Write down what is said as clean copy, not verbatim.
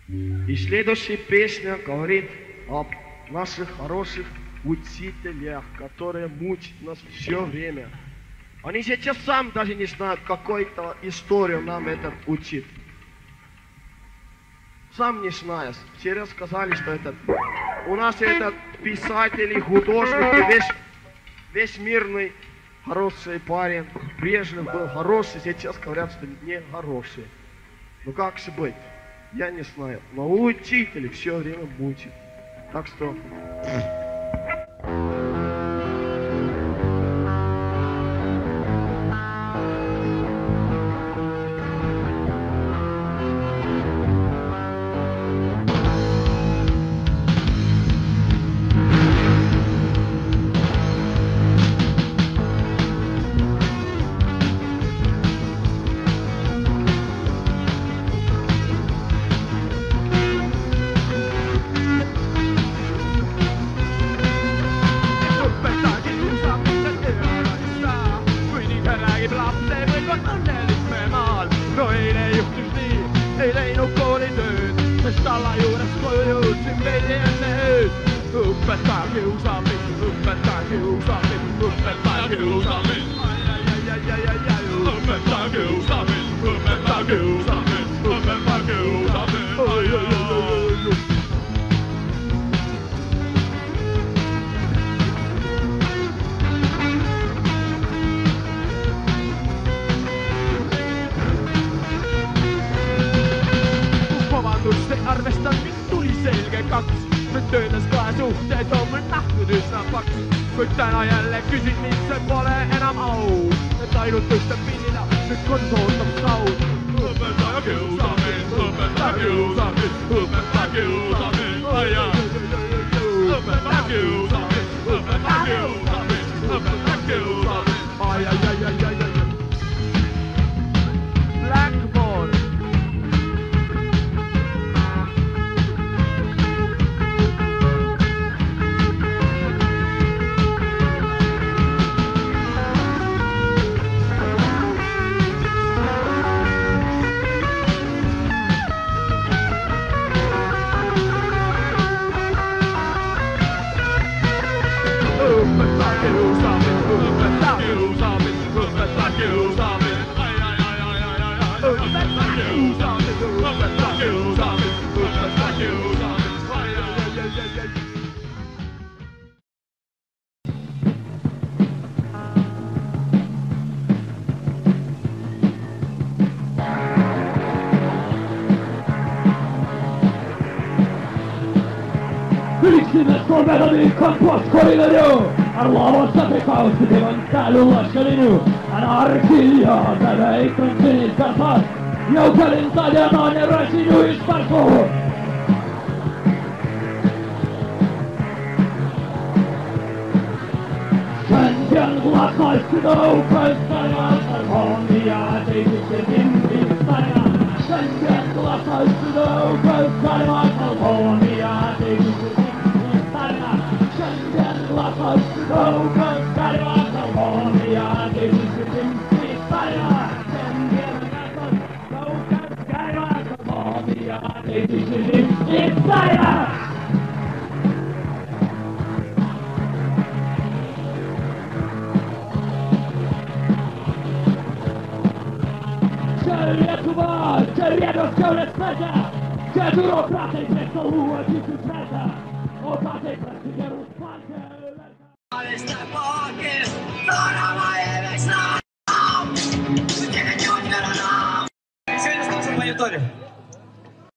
И следующая песня говорит об наших хороших учителях, которые мучат нас все время. Они сейчас сами даже не знают, какую-то историю нам этот учит. Сам не знаю. Все рассказали, что этот у нас этот писатель и художник, весь мирный, хороший парень. Прежде был хороший, сейчас говорят, что не хороший. Ну как же быть? Я не знаю. Но учитель все время мучит. Так что... Ei läinud koolitööd, sest alla juures koju jõudsin veidi enne ööd. Õpetaja kiusab mind, õpetaja kiusab mind, õpetaja kiusab mind. Õpetaja kiusab mind, õpetaja kiusab mind, õpetaja kiusab mind. Vabanduste arvestan, mind tuli selge kaks. Nüüd töötas kahe suhteid on mul nähtud üsna paks. Kuid täna jälle küsin, miks see pole enam aus. Et ainult ühte pillida, nüüd kodus ootab saud. Õpetaja kiusab mind, õpetaja kiusab mind, õpetaja kiusab mind. Õpetaja kiusab mind, õpetaja kiusab mind, õpetaja kiusab mind. Blackboard. Yliksimme Suomen kamppaskorilaju, arlaavassa tekausta tevan täällä laskelinu. Anarkia, tämä ei konsenit kasvat, joukalin tajanaan ja rasinuis parkoon. Sen lakaistu noukaista ja sarkonia, teisitte vimpistania. Sen lakaistu noukaista ja sarkonia, teisitte vimpistania. Sen lakaistu noukaista ja sarkonia, teisitte vimpistania. Sen lakaistu noukaista ja sarkonia, teisitte vimpistania. Czerwiego skiełę spędzia, gdzie dużo pracy przez to ułodzić utrata. O takiej pracy nie rozpłacę. Ale z tabokiem, to na moje wieczne. Ciebie nie odbiera nam. Сегодня скажем в мониторе.